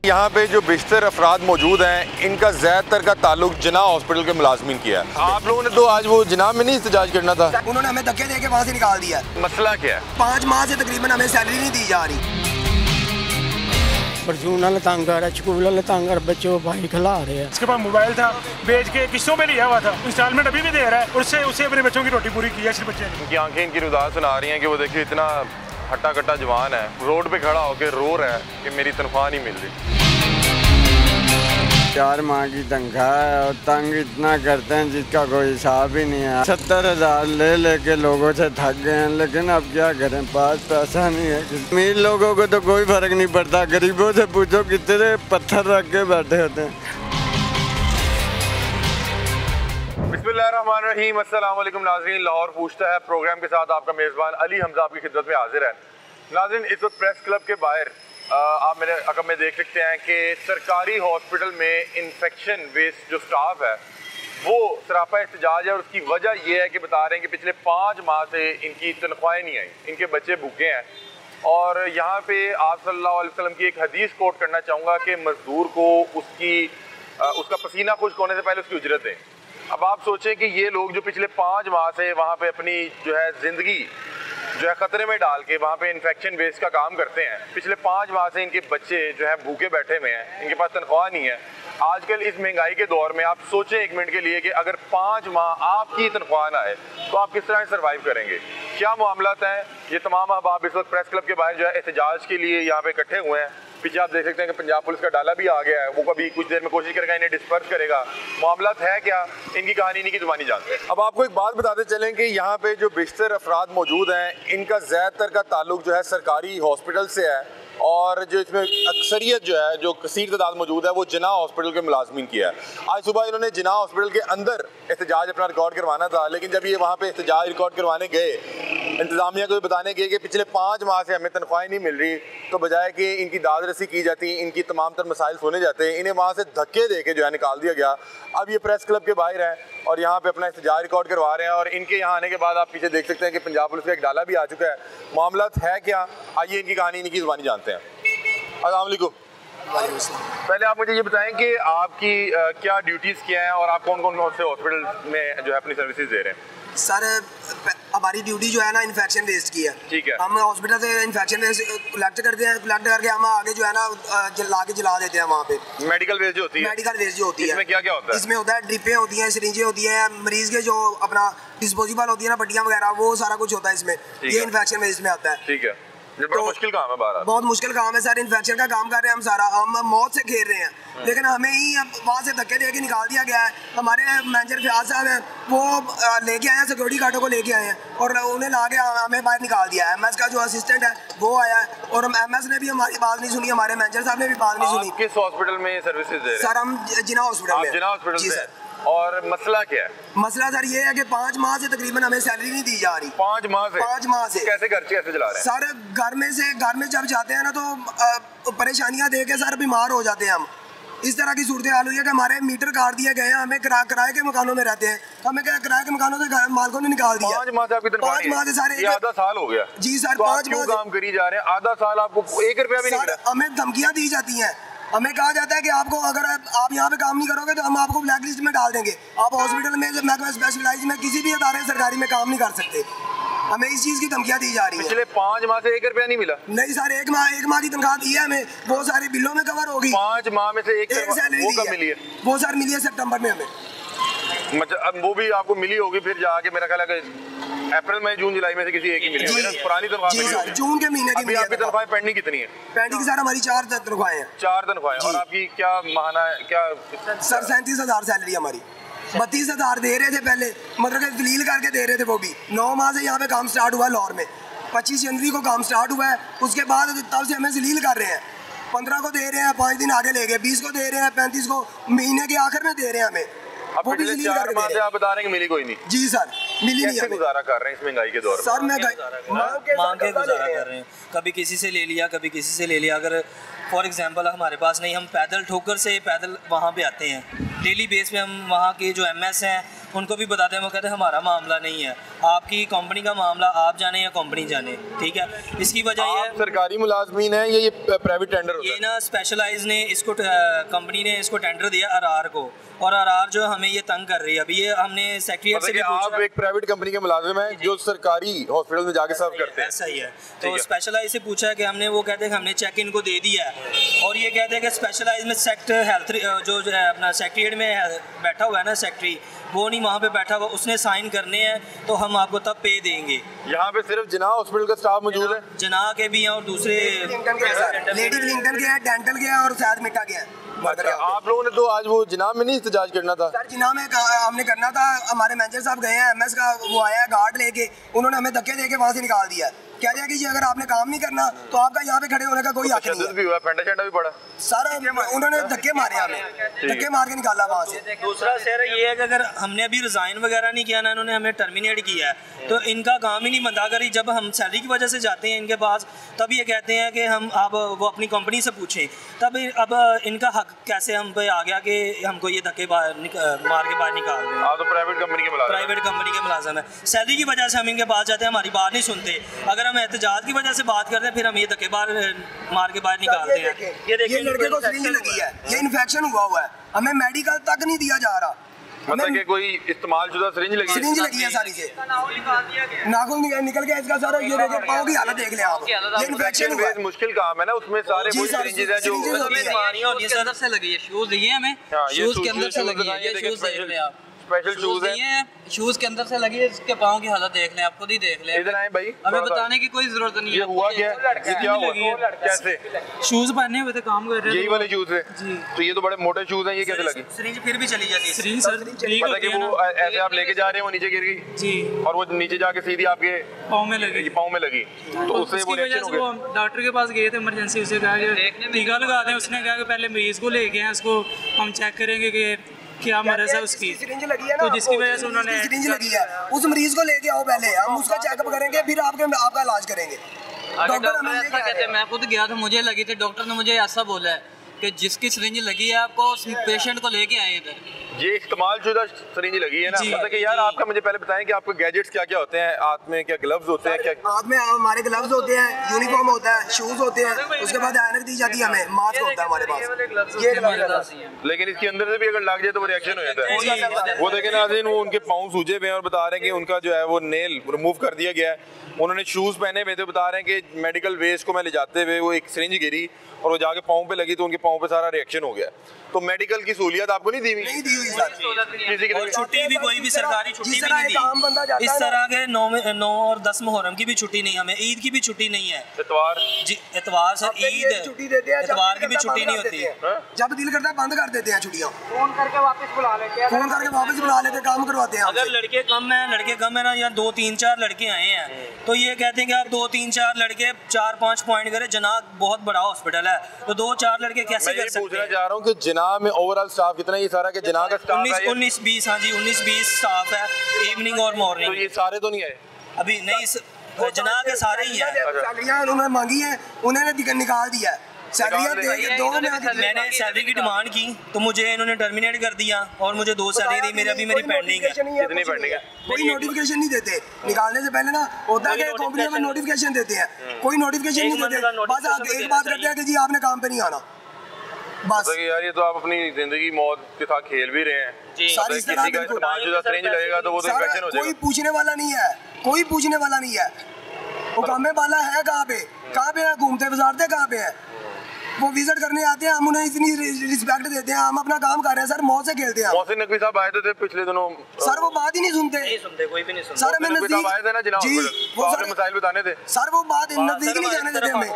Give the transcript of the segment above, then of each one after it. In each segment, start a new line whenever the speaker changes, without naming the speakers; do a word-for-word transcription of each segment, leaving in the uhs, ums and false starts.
यहाँ पे जो बेशतर अफराद मौजूद हैं इनका ज़्यादातर का ताल्लुक जिना हॉस्पिटल के मुलाजमीन किया है। आप लोगों ने तो आज वो जिना में नहीं एहतजाज करना था,
उन्होंने हमें धक्के देके वहाँ से निकाल दिया।
मसला क्या है?
पाँच माह से तकरीबन हमें सैलरी नहीं दी जा रही।
परचून वाले तंग कर रहे, स्कूल वाले तंग कर, बच्चों भाई खिला रहे हैं।
इसके पास मोबाइल था, बेच के किस्तों पे लिया हुआ था, इंस्टॉलमेंट अभी भी दे रहा है, उससे उससे अपने बच्चों की रोटी पूरी की है। सिर्फ बच्चे
उनकी आंखें इनकी रुदास सुना रही हैं कि वो देखिए इतना हट्टा कट्टा जवान है, रोड पे खड़ा होकर रो रहा है कि मेरी तनख्वाह नहीं मिल रही।
चार माह की तनख्वाह है और तंग इतना करते हैं जिसका कोई हिसाब ही नहीं है। सत्तर हजार ले लेके लोगों से थक गए हैं, लेकिन अब क्या करें, पास पैसा नहीं है। अमीर लोगों को तो कोई फर्क नहीं पड़ता, गरीबों से पूछो कितने पत्थर रख के बैठे होते हैं।
बिस्मिल्लाहिर्रहमानिर्रहीम, अस्सलाम वालेकुम नाज़रीन। लाहौर पूछता है प्रोग्राम के साथ आपका मेज़बान अली हमजा आपकी खिदमत में हाजिर है। नाज़रीन, इस वक्त प्रेस क्लब के बाहर आप मेरे अकब में देख सकते हैं कि सरकारी हॉस्पिटल में इन्फेक्शन बेस्ड जो स्टाफ है वो सरापा एहतजाज है। और उसकी वजह ये है कि बता रहे हैं कि पिछले पाँच माह से इनकी तनख्वाहें नहीं आई, इनके बच्चे भूखे हैं। और यहाँ पे आप सल्लल्लाहु अलैहि वसल्लम की एक हदीस कोट करना चाहूँगा कि मजदूर को उसकी उसका पसीना खुश्क होने से पहले उसकी उजरत दें। अब आप सोचें कि ये लोग जो पिछले पाँच माह से वहाँ पे अपनी जो है ज़िंदगी जो है ख़तरे में डाल के वहाँ पे इन्फेक्शन बेस का काम करते हैं, पिछले पाँच माह से इनके बच्चे जो है भूखे बैठे हुए हैं, इनके पास तनख्वाह नहीं है। आजकल इस महंगाई के दौर में आप सोचें एक मिनट के लिए कि अगर पाँच माह आपकी तनख्वाह ना आए तो आप किस तरह सर्वाइव करेंगे, क्या मामलात हैं। ये तमाम अहबाब इस वक्त प्रेस क्लब के बाहर जो है एहतजाज के लिए यहाँ पे इकट्ठे हुए हैं। पीछे आप देख सकते हैं कि पंजाब पुलिस का डाला भी आ गया है, वो कभी कुछ देर में कोशिश करेगा इन्हें डिस्पर्स करेगा। मामलात है क्या, इनकी कहानी इन्हीं की जुबानी जानते हैं। अब आपको एक बात बताते चलें कि यहाँ पे जो बेशतर अफराद मौजूद हैं इनका ज़्यादातर का ताल्लुक जो है सरकारी हॉस्पिटल से है, और जो इसमें अक्सरियत जो है जो कसीर तादाद मौजूद है वो जिना हॉस्पिटल के मुलाजमीन की है। आज सुबह इन्होंने जिना हॉस्पिटल के अंदर एहतजाज अपना रिकॉर्ड करवाना था, लेकिन जब ये वहाँ पे एहतजाज रिकॉर्ड करवाने गए, इंतज़ामिया को बताने गए कि पिछले पाँच माह से हमें तनख्वाहें नहीं मिल रही, तो बजाय कि इनकी दाद रसी की जाती, इनकी तमाम तर मसाइल सुने जाते, इन्हें वहाँ से धक्के दे के जो है निकाल दिया गया। अब ये प्रेस क्लब के बाहर हैं और यहाँ पे अपना एहतजाज रिकॉर्ड करवा रहे हैं। और इनके यहाँ आने के बाद आप पीछे देख सकते हैं कि पंजाब पुलिस का एक डाला भी आ चुका है। मामलात है क्या, आइए इनकी कहानी इनकी ज़ुबानी जानते हैं। अस्सलाम वालेकुम। पहले आप मुझे ये बताएं कि आपकी आ, क्या ड्यूटीज़ क्या हैं और आप कौन कौन से हॉस्पिटल में जो है अपनी सर्विसेज दे रहे हैं?
सर, हमारी ड्यूटी जो है ना इन्फेक्शन बेस्ड की है।
ठीक है।
हम हॉस्पिटल से इन्फेक्शन कलेक्ट करते हैं, कलेक्ट करके हम आगे जो है ना ला के जला देते हैं वहाँ पे।
मेडिकल वेस्ट जो होती है? मेडिकल
वेस्ट जो होती है।
इसमें क्या क्या होता है? इसमें
होता है ड्रिपें होती हैं, सिरिंजें होती हैं, मरीज के जो अपना डिस्पोजेबल होती है ना पट्टियाँ वगैरह, वो सारा कुछ होता है इसमें। ये इन्फेक्शन बेस्ड में आता है।
ठीक है। ये बड़ा मुश्किल काम है, बाहर
बहुत मुश्किल काम है सर। इन्फेक्शन का काम कर रहे हैं हम सारा, हम मौत से खेल रहे हैं, लेकिन हमें ही वहाँ से धक्के दे के निकाल दिया गया है। हमारे मैनेजर फयाज साहब हैं, वो लेके आए हैं, सिक्योरिटी गार्डों को लेके आए हैं और उन्हें ला के हमें बाहर निकाल दिया है। एम एस का जो असिस्टेंट है वो आया है और एम एस ने भी हमारी बात नहीं सुनी, हमारे मैनेजर साहब ने भी बात नहीं सुनी।
किस हॉस्पिटल में सर्विसेज दे रहे हैं?
सर हम जिना हॉस्पिटल में।
जिना हॉस्पिटल जी सर। और मसला क्या है?
मसला सर ये है कि पाँच माह से तकरीबन हमें सैलरी नहीं दी जा रही।
पाँच माह से? पाँच
माह से।
कैसे घर कैसे चला रहे हैं?
सर घर में से घर में जब जाते हैं ना तो परेशानियां दे के सर बीमार हो जाते हैं हम। इस तरह की सूरत हाल हुई है कि हमारे मीटर काट दिए गए हैं, हमें किराए के मकानों में रहते हैं, हमें किराए के मकानों से मालिकों ने निकाल दिया।
पाँच माह से आपकी तनख्वाह?
पाँच माह से सारे
आधा साल हो गया
जी सर।
तो
पाँच
माह काम करी जा रहे हैं, आधा साल आपको एक रुपया भी नहीं मिला?
हमें धमकियां दी जाती हैं, हमें कहा जाता है कि आपको अगर आप यहाँ पे काम नहीं करोगे तो हम आपको ब्लैक लिस्ट में डाल देंगे, आप हॉस्पिटल में महकमा स्पेशलाइज में किसी भी अदारे सरकारी में काम नहीं कर सकते। हमें इस चीज़ की धमकियाँ दी जा रही है।
पिछले पाँच माह से एक रुपया नहीं मिला?
नहीं सर, एक माह एक माह की तनख्वाह दी है हमें, वो सारे बिलों में कवर होगी।
पाँच माह में से एक
सैलरी
वो कब मिली है?
वो सर मिली है सितंबर में हमें।
मतलब अब वो भी आपको मिली होगी फिर जाके, मेरा ख्याल है अप्रैल मई जून जुलाई में से किसी एक ही मिली होगी। पुरानी तनख्वाह मिली होगी
जून के महीने की।
अभी आपकी तनख्वाह पेंडिंग कितनी है?
पेंडिंग सर हमारी चार तनख्वाहें हैं।
चार तनख्वाहें। और आपकी क्या माहाना क्या?
सर सैंतीस हजार सैलरी हमारी। बत्तीस हजार दे रहे थे पहले, मतलब कि दलील करके दे रहे थे वो भी। नौ माह से यहाँ पे काम स्टार्ट हुआ लाहौर में, पच्चीस जनवरी को काम स्टार्ट हुआ है, उसके बाद तब से हमें दलील कर रहे हैं। पंद्रह को दे रहे हैं, पाँच दिन आगे ले गए, बीस को दे रहे हैं, पैंतीस को महीने के आखिर में दे रहे हैं हमें।
अब पिछले चार माह से आप बता रहे हैं कि मिली कोई नहीं?
जी सर, मिली नहीं।
कैसे गुजारा कर रहे हैं इस महंगाई के दौर में?
सर मैं
मांग के गुजारा कर रहे हैं, कभी किसी से ले लिया, कभी किसी से ले लिया। अगर फॉर एग्जांपल हमारे पास नहीं, हम पैदल ठोकर से पैदल वहाँ पे आते हैं, डेली बेस पे हम वहाँ के जो एम एस हैं उनको भी बताते हैं, वो कहते हैं हमारा मामला नहीं है, आपकी कंपनी का मामला, आप जाने या कंपनी जाने, ठीक है। इसकी वजह ये है
सरकारी मुलाजमीन है ये ये प्राइवेट टेंडर
ये ना स्पेशलाइज ने इसको कंपनी ने इसको टेंडर दिया आर को, और आर जो हमें ये तंग कर रही है। अभी ये हमने सेक्रेटरी से भी पूछा,
आप एक प्राइवेट कंपनी के मुलाजिम हैं जो सरकारी हॉस्पिटल में जाके सर्व करते हैं,
ऐसा ही है। तो स्पेशलाइज से पूछा है कि हमने, वो कहते हैं हमने चेक इनको दे दिया है, और ये कहते हैं कि स्पेशलाइज में सेक्टर हेल्थ जो जो है अपना सेक्रेटरीट में बैठा हुआ है ना सेक्रेटरी, वो नहीं वहाँ पे बैठा हुआ, उसने साइन करने हैं तो हम आपको तब पे देंगे।
यहाँ पे सिर्फ जिना हॉस्पिटल का स्टाफ मौजूद है,
जिना के भी हैं और दूसरे
लेडी विलिंगटन के हैं, डेंटल के हैं और शायद मिट्टा के हैं।
अच्छा, आप लोगों ने तो आज वो जिना में नहीं इhtजाज करना था?
सर जिना में हमने करना था, हमारे मैनेजर साहब गए हैं, एमएस का वो आया है गार्ड लेके, उन्होंने हमें धक्के देके वहाँ से निकाल दिया। कह दिया कि जी अगर आपने काम नहीं करना तो आपका यहाँ पे खड़े होने का कोई हक नहीं है।
भी हुआ, फेंटा शेंटा भी पड़ा
सर, उन्होंने धक्के मारे हमें, धक्के मार के निकाला वहाँ से।
दूसरा सर ये है कि अगर हमने अभी रिजाइन वगैरह नहीं किया ना, इन्होंने हमें टर्मिनेट किया है, तो इनका काम ही नहीं बनता। अगर जब हम सैलरी की वजह से जाते हैं इनके पास, तब ये कहते हैं कि हम अब वो अपनी कंपनी से पूछें, तब अब इनका हक कैसे हम पे आ गया कि हमको ये धक्के मार के बाहर निकाल दें।
आप तो प्राइवेट कंपनी के मुलाजिम
प्राइवेट कंपनी के मुलाजिम है, सैलरी की वजह से हम इनके पास जाते हैं, हमारी बात नहीं सुनते। अगर हम एहतजाज की वजह से बात करते हैं, फिर हम ये धक्के बाहर मार के बाहर निकालते हैं।
ये देखिए, ये लड़के को सिरिंज लगी है, ये इन्फेक्शन हुआ हुआ है, हमें मेडिकल तक नहीं दिया जा रहा।
मतलब कि कोई इस्तेमालशुदा सिरिंज लगी है,
सिरिंज लगी है सारी से, नाखून निकल गया इसका सारा। ये देखिए पाँव की हालत देख ले आप, ये इन्फेक्शन हुआ है।
मुश्किल काम है ना, उसमें सारे वही सिरिंजेस हैं जो
अंदर से लगी है। शूज दिए हमें, शूज के अंदर से लगी है, ये शूज देख ले आप,
स्पेशल शूज हैं,
शूज के अंदर से लगी है, इसके पाँव की हालत देख लें, आप खुद ही देख लें।
इधर आए भाई,
हमें बताने की कोई जरूरत नहीं है।
ये हुआ क्या है, ये क्या हुआ, कैसे?
शूज पहने हुए थे, काम कर रहे थे,
यही वाले शूज है जी। तो ये तो बड़े मोटे शूज हैं, ये कैसे लगी?
सिरिंज फिर भी चली जाती है,
सिरिंज सर
पता कि वो ऐसे आप लेके जा रहे हैं, वो नीचे गिर गई
जी,
और वो नीचे जाके सीधी आपके
पाँव में लगी,
पाँव में लगी, तो उससे वो रिएक्शन हो गया।
डॉक्टर के पास गए थे इमरजेंसी, उसे कहा कि टीका लगा दें, उसने कहा कि पहले मरीज को लेके आए, उसको हम चेक करेंगे कि क्या मरज है उसकी,
सिरिंज लगी है ना,
तो जिसकी वजह से उन्होंने
सिरिंज लगी है, उस मरीज को लेके आओ पहले, हम उसका चेकअप करेंगे, फिर आपके आपका इलाज करेंगे। डॉक्टर हमें ये कह रहे हैं,
मैं खुद गया था, मुझे लगी थी, डॉक्टर ने मुझे ऐसा बोला है कि जिसकी सिरिंज लगी है आपको उस पेशेंट को लेके आए इधर।
ये इस्तेमालशुदा सिरिंज लगी है ना, मतलब कि यार आपका मुझे पहले बताएं कि आपके गैजेट्स क्या क्या होते हैं हाथ में, क्या ग्लव्स होते हैं, क्या
हाथ में हमारे ग्लव्स होते हैं, यूनिफॉर्म होता है, शूज होते हैं, उसके बाद ऐनक दी जाती है, हमें मास्क होता है हमारे पास, ये ग्लव्स।
लेकिन इसके अंदर से भी अगर लग जाए तो वो रिएक्शन हो जाता है। वो देखें नाज़रीन, वो उनके पाँव सूजे हुए हैं और बता रहे हैं कि उनका जो है वो नेल रिमूव कर दिया गया है। उन्होंने शूज़ पहने हुए थे, बता रहे हैं कि मेडिकल वेस्ट को मैं ले जाते हुए वो एक सिरिंज गिरी और वो जाके पाँव पे लगी, तो उनके पाँव पे सारा रिएक्शन हो गया। तो मेडिकल की सहूलियत आपको नहीं दी हुई?
नहीं दी हुई सर,
किसी की
और छुट्टी भी कोई भी सरकारी छुट्टी भी नहीं दी। इस
है
तरह के नौ में नौ और दस मुहर्रम की भी छुट्टी नहीं, हमें ईद की भी छुट्टी नहीं है।
इतवार
जी इतवार सर, ईद
छुट्टी देते हैं,
इतवार की भी छुट्टी नहीं होती,
जब दिल करता है बंद कर देते हैं छुट्टियां, फोन करके वापस बुला लेते हैं, फोन करके वापस बुला लेते हैं, काम करवाते हैं।
अगर लड़के कम है, लड़के कम है ना, या दो तीन चार लड़के आए हैं, तो ये कहते हैं कि आप दो तीन चार लड़के चार पाँच पॉइंट करें, जना बहुत बड़ा हॉस्पिटल है, तो दो चार लड़के कैसे कर सकते हैं?
चाह रहा हूँ कि जिना में ओवरऑल स्टाफ कितना, ये सारा के जिना का स्टाफ
उन्नीस उन्नीस बीस हाँ जी उन्नीस बीस स्टाफ है, इवनिंग और मॉर्निंग।
तो ये सारे तो नहीं आए
अभी नहीं, जना के सारे ही हैं।
सैलरियां उन्होंने मांगी है, उन्होंने निकाल दिया है सैलरियां दे के दो में।
मैंने सैलरी की डिमांड की तो मुझे इन्होंने टर्मिनेट कर दिया और मुझे दो सैलरी दी, मेरी अभी मेरी पेंडिंग है।
कितनी पेंडिंग है?
कोई नोटिफिकेशन नहीं देते निकालने से पहले ना, होता है कि कंपनी में नोटिफिकेशन देते हैं, कोई नोटिफिकेशन नहीं देते, बस आप एक बात करते हैं कि जी आपने काम पे नहीं आना, बस।
तो यार ये तो आप अपनी जिंदगी मौत के साथ खेल भी रहे हैं।
सारी
किसी का इस्तेमालशुदा सिरिंज लगेगा तो वो तो इन्फेक्शन हो जाएगा।
कोई पूछने वाला नहीं है, कोई पूछने वाला नहीं है, वो काम वाला है कहाँ पे, कहाँ पे है, घूमते गुजारते कहाँ पे है, वो विजिट करने आते हैं, हम उन्हें इतनी रिस्पेक्ट देते हैं, हम अपना काम कर रहे हैं सर, मौत से खेलते हैं।
मोहसिन नकवी साहब आए थे पिछले दिनों,
सर वो बात ही नहीं सुनते,
नहीं सुनते, कोई भी नहीं सुनता।
सर हमें नजदीक
आए थे ना जिना
जी,
वो आपने मसाइल बताने थे
सर, वो बात नजदीक नहीं जाने देते हमें,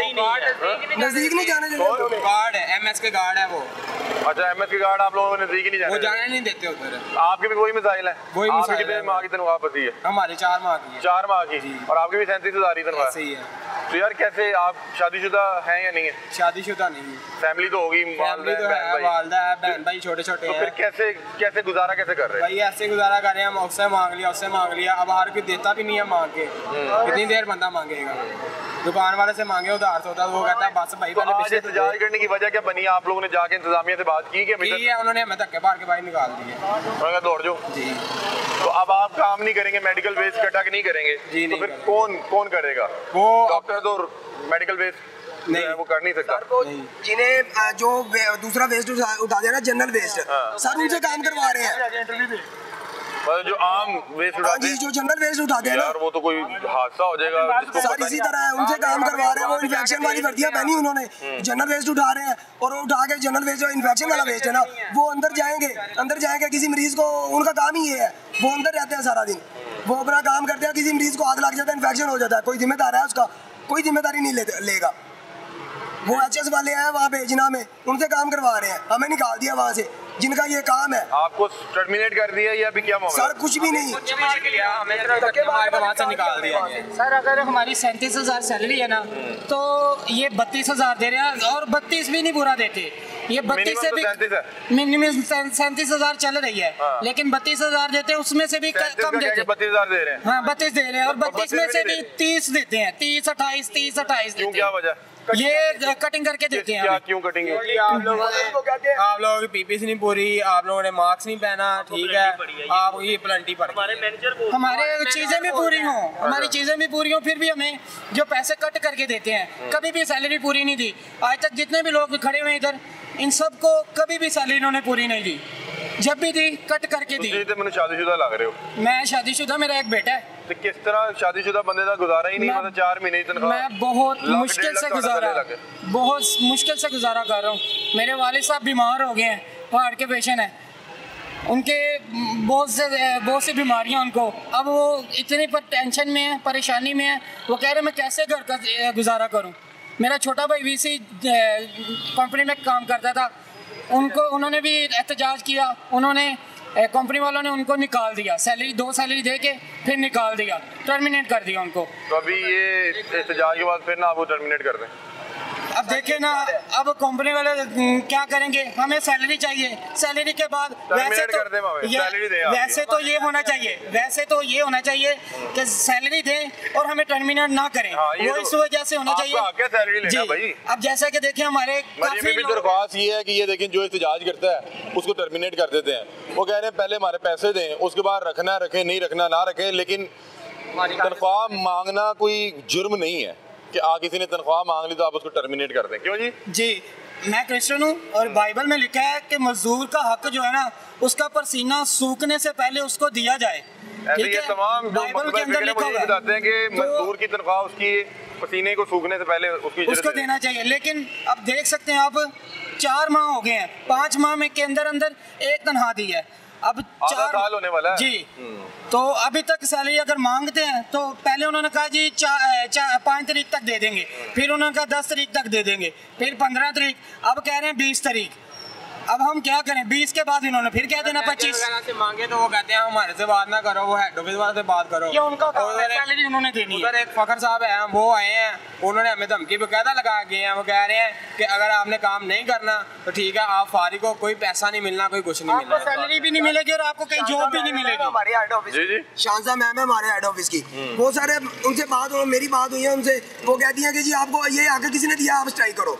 नजदीक नहीं जाने देते।
गार्ड है, एमएस के गार्ड है वो।
अच्छा, एमएस के गार्ड आप लोगों ने नजदीक ही नहीं जाने,
वो जाने नहीं देते उधर।
आपके भी वही मसाइल है?
वही मसाइल
कितने माह की तनख्वाह फंसी है?
हमारी चार माह की है।
चार माह की, और आपकी भी सैंतीस हजार की तनख्वाह?
सही है।
तो यार कैसे, आप शादीशुदा हैं या नहीं है?
शादीशुदा नहीं,
फैमिली तो होगी,
फैमिली तो है, वालदा है, बहन भाई छोटे छोटे हैं।
तो फिर कैसे कैसे गुजारा कैसे कर रहे हैं
भाई? ऐसे गुजारा कर रहे हैं, हम उससे मांग लिया उससे मांग लिया, अब हर कोई देता भी नहीं है मांग के, कितनी देर बंदा मांगेगा। दुकान वाले से मांगे उधार से होता, तो वो कहता है बस भाई
तो
पहले
आज
पैसे
एहतजाज करने की वजह क्या बनी? आप लोगों ने जाके इंतजामिया से बात की कि अभी
ठीक है, उन्होंने हमें धक्के मार के बाहर निकाल दिए।
उन्होंने कहा दौड़ जाओ
जी।
तो अब आप काम नहीं करेंगे, मेडिकल वेस्ट इकट्ठा नहीं करेंगे
जी,
तो
नहीं
फिर
करेंगे।
कौन कौन करेगा?
वो
डॉक्टर तो मेडिकल वेस्ट
नहीं
वो कर नहीं सकता।
जिन्हें अ, जो वे- दूसरा वेस्ट उठा उठा दे रहा है, जनरल वेस्ट, सर उनसे काम करवा रहे हैं।
मतलब जो आम वेस्ट
हाँ
उठाते
जी,
हैं
जो जनरल वेस्ट उठाते हैं ना
यार, वो तो कोई हादसा हो जाएगा जिसको
सर,
पता
इसी
नहीं।
तरह है, उनसे काम करवा रहे हैं। वो इन्फेक्शन वाली वर्दियां पहनी उन्होंने, जनरल वेस्ट उठा रहे हैं, और वो उठा के जनरल वेस्ट जो इन्फेक्शन वाला वेस्ट है ना, वो अंदर जाएंगे अंदर जाएंगे किसी मरीज को, उनका काम ही ये है, वो अंदर रहते हैं सारा दिन, वो अपना काम करते हैं। किसी मरीज को आग लग जाता है, इन्फेक्शन हो जाता है, कोई जिम्मेदार है उसका? कोई जिम्मेदारी नहीं ले, लेगा। वो एच एस वाले हैं वहाँ पे जिना में, उनसे काम करवा रहे हैं, हमें निकाल दिया वहाँ से जिनका ये काम है।
आपको टर्मिनेट कर दिया या अभी क्या मामला?
सर कुछ भी नहीं,
वहाँ से निकाल दिया गया।
सर अगर हमारी सैंतीस हजार सैलरी है ना, तो ये बत्तीस हजार दे रहे हैं, और बत्तीस भी नहीं पूरा देते। ये बत्तीस से भी मिनिमम सैंतीस हजार चल रही है, लेकिन बत्तीस हजार देते हैं, उसमें से भी कम देते हैं।
बत्तीस हजार दे रहे हैं?
हाँ बत्तीस दे रहे हैं, और बत्तीस में से भी तीस देते हैं, तीस अट्ठाईस तीस अट्ठाईस
क्यों, क्या वजह?
ये कटिंग करके देते हैं।
क्या क्यों कटिंग?
आप लोगों ने आप लोगों की पीपीसी नहीं पूरी, आप लोगों ने मार्क्स नहीं पहना, ठीक है, आप ये प्लंटी पड़ गई।
हमारे चीजें भी पूरी हों, हमारी चीजें भी पूरी हों, फिर भी हमें जो पैसे कट करके देते हैं, कभी भी सैलरी पूरी नहीं दी। आज तक जितने भी लोग खड़े हुए इधर, इन सबको कभी भी सैलरी इन्होंने पूरी नहीं दी, जब भी दी कट करके दी।
तो मैंने शादीशुदा लग रहे हो?
मैं शादीशुदा, मेरा एक बेटा है।
तो किस तरह शादीशुदा बंदे का गुजारा ही नहीं, मतलब चार महीने की तनख्वाह?
मैं बहुत मुश्किल से गुजारा बहुत मुश्किल से गुजारा कर रहा हूँ। मेरे वालिद साहब बीमार हो गए हैं, हार्ट के पेशेंट हैं, उनके बहुत से बहुत सी बीमारियां उनको, अब वो इतनी पर टेंशन में है, परेशानी में है, वो कह रहे मैं कैसे घर का गुजारा करूँ। मेरा छोटा भाई वीसी कंपनी में काम करता था, उनको उन्होंने भी एहतजाज किया, उन्होंने कंपनी वालों ने उनको निकाल दिया, सैलरी दो सैलरी दे के फिर निकाल दिया, टर्मिनेट कर दिया उनको।
तो अभी ये एहतजाज के बाद फिर ना आप वो टर्मिनेट कर दें?
अब देखे ना, अब कंपनी वाले क्या करेंगे, हमें सैलरी चाहिए, सैलरी के बाद वैसे तो ये, वैसे तो ये होना चाहिए वैसे तो ये होना चाहिए कि सैलरी दें और हमें टर्मिनेट ना करें। हाँ, वो इस वजह से होना चाहिए
सैलरी लेना भाई।
अब जैसा कि देखिए हमारे
काफी दरख्वास्त ये है कि ये देखें, जो एहतजाज करता है उसको टर्मिनेट कर देते हैं। वो कह रहे हैं पहले हमारे पैसे दें, उसके बाद रखना रखें, नहीं रखना ना रखें, लेकिन तनख्वाह मांगना कोई जुर्म नहीं है कि आ किसी ने तनख्वाह मांग ली तो आप उसको टर्मिनेट कर दें। क्यों जी?
जी, मैं क्रिश्चियन हूँ और बाइबल में लिखा है कि मजदूर का हक जो है ना, उसका पसीना सूखने से पहले उसको दिया जाए।
ऐसे ये तमाम बाइबल के अंदर लिखा हुआ है, बताते हैं कि मजदूर की तनख्वाह उसकी पसीने को सूखने से पहले उसकी
उसको देना चाहिए। लेकिन अब देख सकते हैं आप, चार माह हो गए हैं, पाँच माह में के अंदर अंदर एक तनख्वाह दी है, अब चार
साल होने वाला है
जी। तो अभी तक सैलरी अगर मांगते हैं तो पहले उन्होंने कहा जी चार चा, पाँच तारीख तक दे देंगे, फिर उन्होंने कहा दस तारीख तक दे देंगे, फिर पंद्रह तारीख, अब कह रहे हैं बीस तारीख। अब हम क्या करें, बीस के बाद इन्होंने फिर कह देना पच्चीस
से मांगे तो वो कहते हैं हमारे से बात ना करो, वो हेड ऑफिस वाले से बात करो।
ये उनका काम है, सैलरी उन्होंने देनी है।
उधर एक फखर साहब है, वो आए हैं, उन्होंने हमें धमकी बकायदा लगा गए हैं। वो कह रहे हैं कि अगर आपने काम नहीं करना तो ठीक है, आप फारिग को, कोई पैसा नहीं मिलना, कोई कुछ नहीं मिलना,
आपको सैलरी भी नहीं मिलेगी और आपको कहीं जॉब भी नहीं मिलेगी।
हमारे हेड ऑफिस
जी जी
शानसा मैम है हमारे हेड ऑफिस की, वो सारे उनसे बात हो, मेरी बात हुई है उनसे, वो कहती है कि जी आपको ये आके किसी ने दिया, आप स्ट्राइक करो।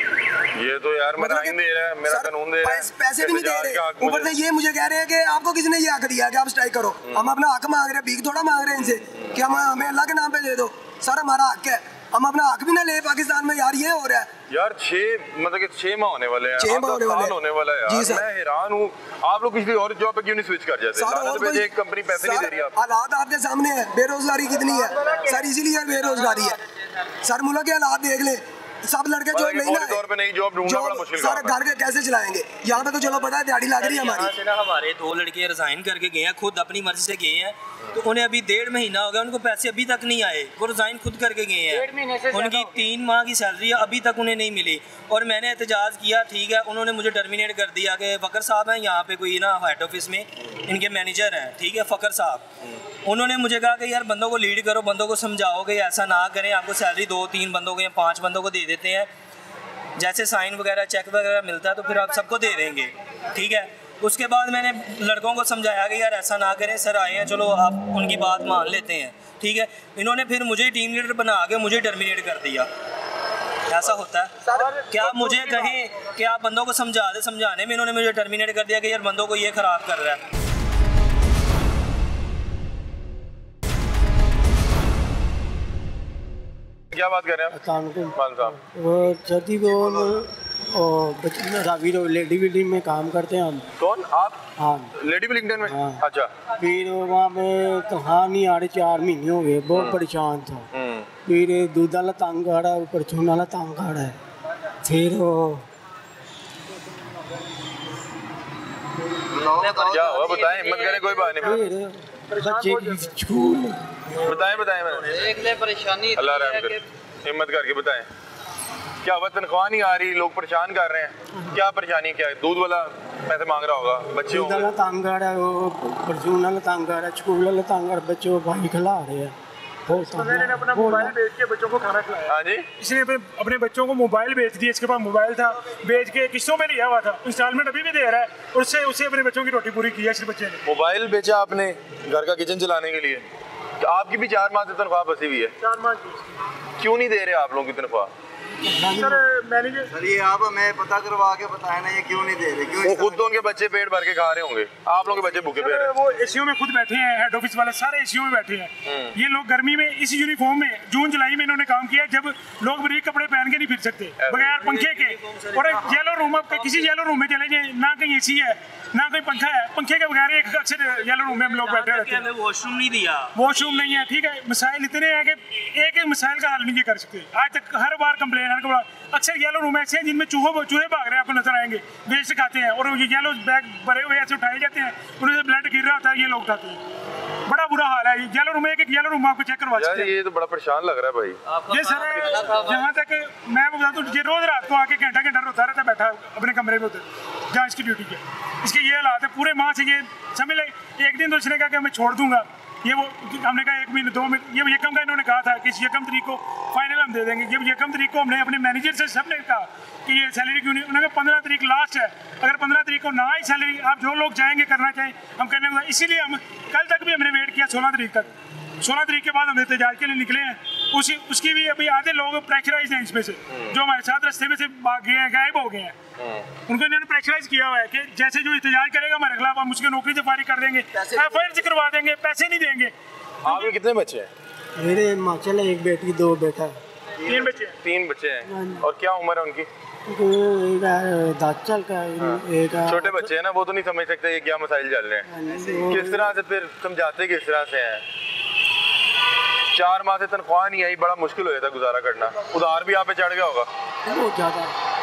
ये तो यार मेरा आइन दे रहा है, मेरा कानून दे रहा है,
पैसे भी नहीं दे रहे, ऊपर से ये मुझे कह रहे हैं कि आपको किसी ने ये हक दिया कि आप स्ट्राइक करो। हम अपना हक मांग रहे हैं, भीख थोड़ा मांग रहे हैं इनसे कि हम हमें अल्लाह के नाम पे दे दो, सर हमारा हक है, हम अपना हक भी ना ले पाकिस्तान में। यार ये हो रहा है
यार, छह मतलब कि छह माह होने वाले हैं,
छह माह होने वाले
होने वाला है यार। मैं हैरान हूँ, आप लोग किसी और जॉब पे क्यों नहीं स्विच कर जाते? एक कंपनी पैसे नहीं दे रही।
हालात आपके सामने है, बेरोजगारी कितनी है सर, इसीलिए बेरोजगारी है सर। मुल्क के हालात देख ले, सब लड़के जो नहीं ना
तौर पे नई जॉब ढूंढना बड़ा मुश्किल
है, घर के कैसे चलाएंगे? यहाँ पे तो चलो पता है दिहाड़ी लग रही है हमारी।
से ना हमारे दो लड़के रिजाइन करके गए हैं, खुद अपनी मर्जी से गए हैं, तो उन्हें अभी डेढ़ महीना हो गया, उनको पैसे अभी तक नहीं आए, वो रिजाइन खुद करके गए हैं। उनकी तीन माह की सैलरी अभी तक उन्हें नहीं मिली, और मैंने एहतजाज किया, ठीक है, उन्होंने मुझे टर्मिनेट कर दिया कि फ़खर साहब हैं यहाँ पे कोई ना हेड ऑफिस में, इनके मैनेजर हैं, ठीक है, फ़खर साहब। उन्होंने मुझे कहा कि यार बंदों को लीड करो, बंदों को समझाओ कि ऐसा ना करें, आपको सैलरी दो तीन बंदों को या पाँच बंदों को दे देते हैं, जैसे साइन वगैरह चेक वगैरह मिलता है तो फिर आप सबको दे देंगे, ठीक है। उसके बाद मैंने लड़कों को समझाया कि यार ऐसा ना करें, सर आए हैं, चलो आप उनकी बात मान लेते हैं, ठीक है, इन्होंने फिर मुझे टीम लीडर बना के मुझे टर्मिनेट कर दिया। ऐसा होता है क्या? मुझे कहें कि आप बंदों को समझा दे, समझाने में इन्होंने मुझे टर्मिनेट कर दिया कि यार बंदों को ये ख़राब कर रहा है।
क्या बात कर रहे हैं आप?
वो जदी वो और रावी लेडी बिल्डिंग में काम करते हैं हम।
कौन आप?
हाँ,
लेडी बिल्डिंग में।
हाँ।
अच्छा।
फिर वहाँ पे तनख्वाह नहीं आ रही, चार महीने हो गए, बहुत परेशान था। फिर दूध वाला तंग आ रहा है, ऊपर चून वाला तंग आ रहा है। फिर वो
क्या हुआ बताएं, हिम्मत करें, कोई बात नहीं।
फिर बच्चे की स्कूल
बताएं बताएं मैंने
परेशानी
अल्लाह रहम करे, हिम्मत करके बताएं क्या हुआ? तनख्वाह नहीं आ रही, लोग परेशान कर रहे हैं, क्या परेशानी क्या है? दूध वाला पैसे मांग रहा होगा, बच्चे
दूध वाला तंग आ रहा है, वो परचून वाला तंग आ रहा है, स्कूल वाला तंग आ रहा है, बच्चों को भाई खिला रहे हैं।
मैंने अपना मोबाइल बेच के बच्चों को खाना खिलाया।
हाँ जी,
इसने अपने बच्चों को मोबाइल बेच दिया, इसके पास मोबाइल था, बेच के किस्तों में लिया हुआ था, इंस्टॉलमेंट अभी भी दे रहा है, और उससे उससे अपने बच्चों की रोटी पूरी की है। इस बच्चे ने
मोबाइल बेचा आपने घर का किचन चलाने के लिए, तो आपकी भी चार माह से तनख्वाह बसी हुई है।
चार माह की
क्यों नहीं दे रहे आप लोगों की तनख्वाह?
सर मैनेजर
सर ये आप हमें पता करवा के बताए ना, ये क्यों नहीं दे रहे? क्यों?
वो खुद तो उनके बच्चे पेट भर के खा रहे होंगे, आप लोगों के बच्चे भूखे बैठे हैं।
वो एसीओ में खुद बैठे हैं, हेड ऑफिस वाले सारे एसीओ में बैठे हैं। ये लोग गर्मी में इस यूनिफॉर्म में जून जुलाई में इन्होंने काम किया, जब लोग बरीक कपड़े पहन के नहीं फिर सकते बगैर पंखे के। और येलो रूम, किसी येलो रूम में चले जाए, ना कहीं एसी है ना कोई पंखा है, पंखे के बगैर एक अक्सर येलो रूम में हम लोग बैठे रहते हैं।
वॉशरूम नहीं दिया,
वॉशरूम नहीं है, ठीक है। मसाइल इतने हैं कि एक एक मसाइल का हल नहीं कर सकते। आज तक हर बार कंप्लेन, हर बार अक्सर येलो रूम ऐसे हैं जिनमें चूहे चूहे भाग रहे हैं, आपको नजर आएंगे, वेस्ट खाते हैं, और ये येलो बैग भरे हुए ऐसे उठाए जाते हैं, उनसे ब्लड गिर रहा होता है, ये लोग उठाते हैं। बड़ा बुरा हाल है येलो रूम में, एक एक येलो रूम आपको चेक करवा सकते हैं।
ये तो बड़ा परेशान लग रहा है भाई।
ये सर जहाँ तक मैं बता दूँ, ये रोज रात को आके घंटा घंटा रोता रहता है बैठा अपने कमरे में उधर, जहाँ इसकी ड्यूटी है। इसके ये हालात है पूरे माह से। ये समझ ले, एक दिन तो इसने कहा कि मैं छोड़ दूंगा, ये वो हमने कहा एक महीने दो महीने, ये यकम का इन्होंने कहा था कि इस यकम तारीख को फाइनल हम दे देंगे। ये यकम तारीख को हमने अपने मैनेजर से सबने कहा कि ये सैलरी क्यों नहीं, उन्होंने कहा पंद्रह तारीख लास्ट है, अगर पंद्रह तारीख को ना ही सैलरी, आप जो लोग चाहेंगे करना चाहें हम करने को, इसीलिए हम कल तक भी हमने वेट किया सोलह तारीख तक। सोलह तारीख के बाद हम एहतजाज के लिए निकले हैं। उसी उसकी भी अभी आधे लोग प्रेशराइज हैं इसमें से, जो हमारे साथ रास्ते में से भाग गए हैं, गायब हो गए हैं। उनको इन्होंने प्रेशराइज किया हुआ है कि जैसे जो एहतजाज करेगा हमारे खिलाफ, हम उसकी नौकरी से फारिग कर देंगे, एफ आई आर करवा देंगे, पैसे नहीं देंगे।
आपके कितने बच्चे हैं?
मेरे हिमाचल एक बेटी दो बेटा है।
तीन बच्चे
तीन बच्चे हैं। और क्या उम्र है उनकी?
दस साल का, एक
छोटे बच्चे हैं ना, वो तो नहीं समझ सकते ये क्या मसाइल चल रहे हैं। किस तरह से फिर समझाते, किस तरह से हैं? चार माह से तनख्वाह नहीं आई, बड़ा मुश्किल हो जाता गुजारा करना। उधार भी आप पे चढ़ गया होगा
बहुत ज़्यादा।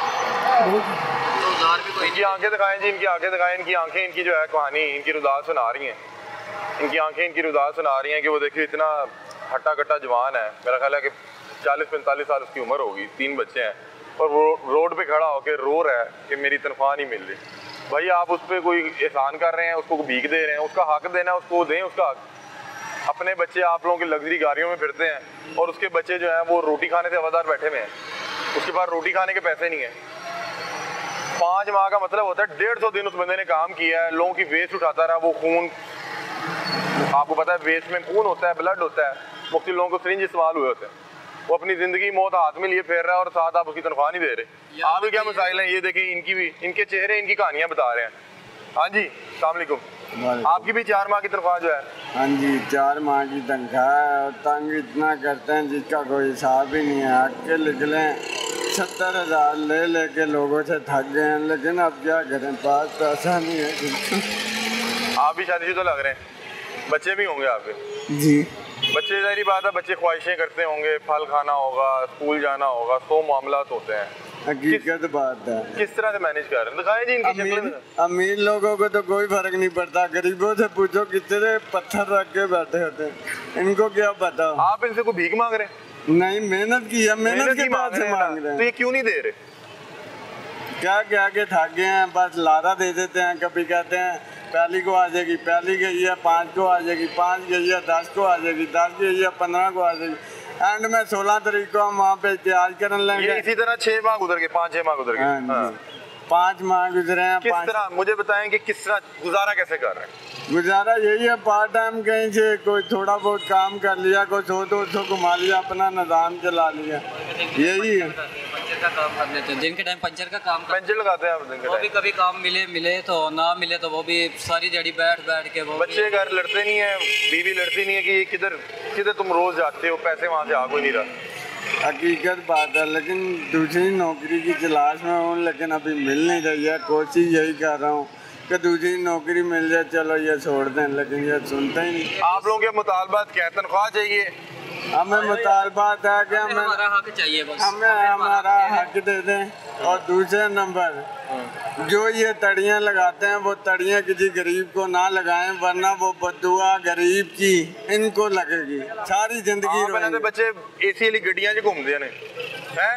इनकी आंखें दिखाएं जी, इनकी आंखें दिखाएं। इनकी आंखें, इनकी जो है कहानी, इनकी रुदात सुना रही हैं। इनकी आंखें इनकी रुदात सुना रही हैं कि वो देखिए इतना हट्टा कट्टा जवान है, मेरा ख्याल है कि चालीस पैंतालीस साल उसकी उम्र होगी, तीन बच्चे हैं, और वो रोड पे खड़ा होकर रो रहा है कि मेरी तनख्वाह नहीं मिल रही। भाई आप उस पर कोई एहसान कर रहे हैं, उसको भीख दे रहे हैं, उसका हक देना है उसको दें उसका हक। अपने बच्चे आप लोगों की लग्जरी गाड़ियों में फिरते हैं, और उसके बच्चे जो हैं वो रोटी खाने से हवादार बैठे हुए हैं, उसके पास रोटी खाने के पैसे नहीं है। पाँच माह का मतलब होता है डेढ़ सौ दिन उस बंदे ने काम किया है, लोगों की वेस्ट उठाता रहा। वो खून, आपको पता है वेस्ट में खून होता है, ब्लड होता है, मुख्तलिफ लोगों को सिरिंज इस्तेमाल हुए होते हैं। वो अपनी जिंदगी मौत हाथ में लिए फेर रहा है, और साथ आप उसकी तनख्वाह नहीं दे रहे। आप क्या मसाइल हैं ये देखें, इनकी भी, इनके चेहरे इनकी कहानियाँ बता रहे हैं। हाँ जी, अस्सलाम वालेकुम। आपकी भी चार माह की तनख्वाह जो है?
हाँ जी, चार माह की तनख्वाह है, और तंग इतना करते हैं जिसका कोई हिसाब ही नहीं है। आके निकले सत्तर हज़ार ले लेके लोगों से थक गए हैं, लेकिन अब क्या करें, पास पैसा नहीं है।
आप भी शादीशुदा लग रहे हैं, बच्चे भी होंगे आपके?
जी।
बच्चे जाहिर बात है, बच्चे ख्वाहिशें करते होंगे, फल खाना होगा, स्कूल जाना होगा, सौ मामलात होते हैं।
हकीकत बात है।
किस तरह से मैनेज कर रहे हैं? दिखाएं जी इनकी शक्ल में।
अमीर लोगों को तो कोई फर्क नहीं पड़ता, गरीबों से पूछो कितने पत्थर रख के बैठे होते हैं, इनको क्या पता।
आप इनसे कोई भीख मांग रहे हैं?
नहीं, मेहनत की है, मेहनत के बाद से मांग रहे हैं।
तो ये क्यों नहीं दे रहे?
क्या क्या के थक गए हैं, बस लारा दे देते हैं। कभी कहते हैं पहली को आ जाएगी, पहली गई है, पाँच को आ जाएगी, पाँच गई है, दस को आ जाएगी, दस गई है, पंद्रह को आ जाएगी, एंड में सोलह तारीख को हम वहाँ पे इत्याज करने लेंगे।
इसी तरह छह माह गुजर गए, पाँच छह माह गुजर गए।
हाँ, पाँच माह गुजरे हैं।
किस तरह, मुझे बताएं कि किस तरह गुजारा कैसे कर रहे हैं?
गुजारा यही है, पार्ट टाइम कहीं से कोई थोड़ा बहुत काम कर लिया, कोई सौ दो सौ घुमा लिया, अपना निजाम चला लिया, यही है।
पंचर का काम कर लेते हैं, दिन के टाइम पंचर का काम
पंचर लगाते हैं आप दिन के
वो भी कभी काम मिले मिले तो ना मिले तो वो भी सारी जड़ी बैठ बैठ के वो
बच्चे घर लड़ते नहीं है, बीवी लड़ती नहीं है कि ये किधर किधर तुम रोज जाते हो, पैसे वहाँ से आ कोई नहीं रहा।
हकीकत बात है, लेकिन दूसरी नौकरी की तलाश में हूँ, लेकिन अभी मिल नहीं रही है। कोशिश यही कर रहा हूँ कि दूसरी नौकरी मिल जाए, चलो ये छोड़ दें, लेकिन ये सुनते ही नहीं।
आप लोगों के मुतालबात क्या, तनख्वाह चाहिए?
हमें मुतालबात है कि हमें
हमारा हक चाहिए, बस
हमें हमारा हक दे दें। और दूसरे नंबर जो ये तड़ियाँ लगाते हैं वो तड़ियाँ किसी गरीब को ना लगाएं, वरना वो बद्दुआ गरीब की इनको लगेगी सारी जिंदगी।
तो बच्चे एसी वाली गड्डियां च घूमते हैं हैं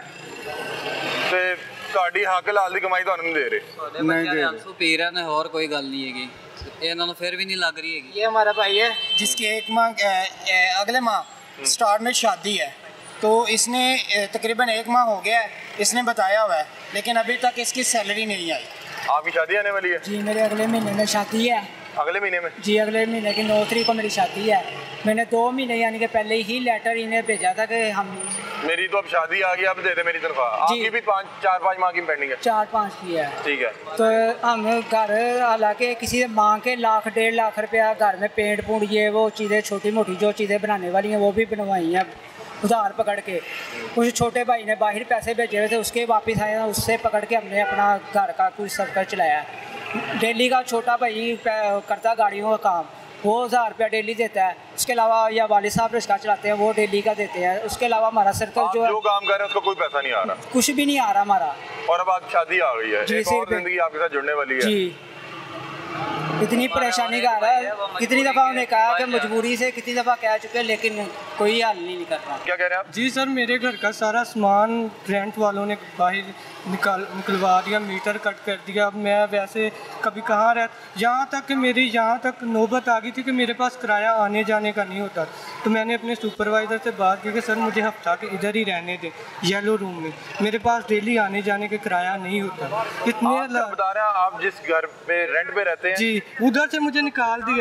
ते ਤੁਹਾਡੀ ਹੱਕ ਲਾਲ ਦੀ ਕਮਾਈ ਤੁਹਾਨੂੰ ਨਹੀਂ ਦੇ ਰਹੇ।
नहीं दे आंसू पी रहे हैं और कोई गल नहीं हैगी, इन्होंने फिर भी नहीं लग रही हैगी।
ये हमारा भाई है जिसकी एक माह अगले माह स्टार्ट में शादी है, तो इसने तकरीबन एक माह हो गया है, इसने बताया हुआ है, लेकिन अभी तक इसकी सैलरी नहीं आई।
आपकी शादी आने वाली है?
जी मेरे अगले महीने में शादी है।
अगले महीने में?
जी अगले महीने की नौ तारीख को मेरी शादी है। मैंने दो महीने यानी कि पहले ही लेटर इन्हें भेजा था कि हम
मेरी तो अब शादी आ गई, अब दे दे मेरी तनख्वाह। आपकी भी पाँच चार पाँच माह की पेंडिंग है?
चार पाँच की है।
ठीक है।
तो हम घर हालांकि किसी से मांग के लाख डेढ़ लाख रुपया घर में पेंट पूंट ये वो चीज़ें छोटी मोटी जो चीज़ें बनाने वाली हैं वो भी बनवाई हैं उधार पकड़ के। कुछ छोटे भाई ने बाहर पैसे भेजे हुए थे, उसके वापस आए, उससे पकड़ के हमने अपना घर का कुछ सर्कल चलाया। डेली का छोटा भाई करता गाड़ियों का काम, वो हज़ार रुपया डेली देता है। उसके अलावा या वालिद साहब रिक्शा चलाते हैं, वो डेली का देते हैं। उसके अलावा हमारा सर्कल जो है
जो काम कर रहे हैं उसका कोई पैसा नहीं आ रहा,
कुछ भी नहीं आ रहा हमारा।
और अब आपकी शादी आ गई है, एक और जिंदगी आपके साथ जुड़ने वाली है।
जी इतनी परेशानी का रहा है, कितनी दफ़ा उन्हें कहा कि मजबूरी से, कितनी दफ़ा कह चुके, लेकिन कोई हल नहीं कर रहा।
क्या कह रहे हैं आप?
जी सर, मेरे घर का सारा सामान रेंट वालों ने बाहर निकाल निकलवा दिया, मीटर कट कर दिया। अब मैं वैसे कभी कहाँ रह, यहाँ तक कि मेरी यहाँ तक नौबत आ गई थी कि मेरे पास किराया आने जाने का नहीं होता। तो मैंने अपने सुपरवाइज़र से बात की कि सर मुझे हफ्ता के इधर ही रहने दें येलो रूम में, मेरे पास डेली आने जाने का किराया नहीं होता। इतने
बता रहे हैं आप जिस घर पे रेंट पे रहते हैं?
जी उधर से मुझे निकाल दिया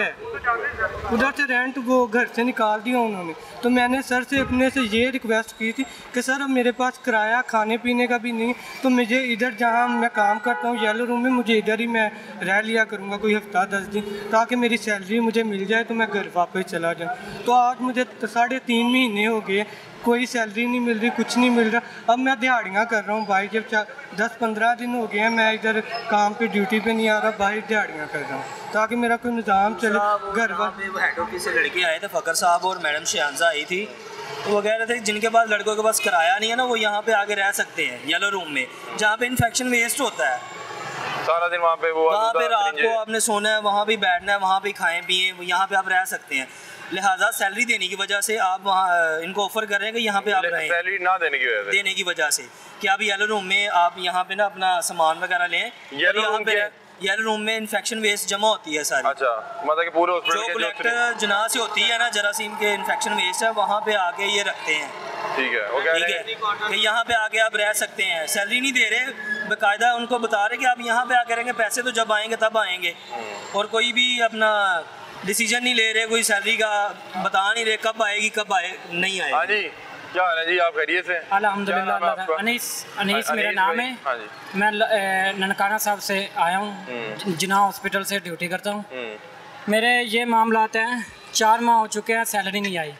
है, उधर से रेंट वो घर से निकाल दिया उन्होंने। तो मैंने सर से अपने से ये रिक्वेस्ट की थी कि सर अब मेरे पास किराया खाने पीने का भी नहीं, तो मुझे इधर जहाँ मैं काम करता हूँ येलो रूम में, मुझे इधर ही मैं रह लिया करूँगा कोई हफ्ता दस दिन, ताकि मेरी सैलरी मुझे मिल जाए तो मैं घर वापस चला जाऊँ। तो आज मुझे साढ़े तीन महीने हो गए, कोई सैलरी नहीं मिल रही, कुछ नहीं मिल रहा। अब मैं दिहाड़ियाँ कर रहा हूँ भाई, जब दस पंद्रह दिन हो गए हैं मैं इधर काम पे ड्यूटी पे नहीं आ रहा, बाहर दिहाड़ियाँ कर रहा हूँ ताकि मेरा कोई निज़ाम चले। घर
में हेड ऑफिस से लड़के आए थे, फ़कर साहब और मैडम शहजादा आई थी, तो वो कह रहे थे जिनके पास लड़कों के पास किराया नहीं है ना, वो यहाँ पे आके रह सकते हैं येलो रूम में, जहाँ पे इन्फेक्शन वेस्ट होता है।
सारा दिन वहाँ पे वो
वहाँ पे रात को आपने सोना है, वहाँ भी बैठना है, वहाँ पे खाएं पिए, यहाँ पे आप रह सकते हैं। लिहाजा सैलरी देने की वजह से आप वहाँ इनको ऑफर कर रहे हैं कि यहाँ पे आप रहें,
सैलरी ना देने की वजह से
देने की वजह से कि आप येलो रूम में आप यहाँ पे ना अपना सामान वगैरह लें।
येलो रूम पे
येलो रूम में इन्फेक्शन वेस्ट जमा होती है सारी।
अच्छा, मतलब कि पूरे हॉस्पिटल
जो कलेक्टर जना से होती है ना, जरासीम के इन्फेक्शन वेस्ट है, वहाँ पे आके ये रखते हैं।
ठीक है, वो कह
रहे हैं कि यहाँ पे आके आप रह सकते हैं, सैलरी नहीं दे रहे, बाकायदा उनको बता रहे कि आप यहाँ पे आके रहेंगे, पैसे तो जब आएंगे तब आएंगे, और कोई भी अपना डिसीजन नहीं ले रहे, कोई सैलरी का बता नहीं रहे कब आएगी कब आए नहीं आएगी।
हाँ जी, क्या हाल है जी, आप खैरियत से?
अल्हम्दुलिल्लाह। अनीस अनीस मेरा नाम है।
हाँ जी।
मैं ननकाना साहब से आया हूँ, जिना हॉस्पिटल से ड्यूटी करता हूँ। मेरे ये मामलात हैं, चार माह हो चुके हैं, सैलरी नहीं आई।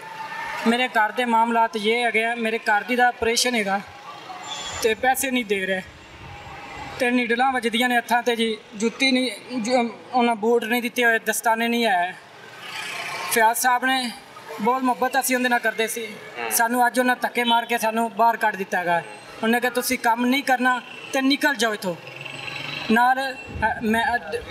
मेरे घर के मामलात ये है, मेरे घर दी दा ऑपरेशन है तो पैसे नहीं दे रहे, तो नीडल वजदियाँ ने हत्थां ते जी, जुत्ती नहीं, उन्हें बूट नहीं दिते हुए, दस्ताने नहीं आए। फयाज साहब ने बहुत मुहब्बत असीं उहदे नाल करदे सी, सानू अज उन्हें धक्के मार के सानू बाहर कढ़ दिता है। उन्हें कहा तुसीं काम नहीं करना तो निकल जाओ इथों। नाल मैं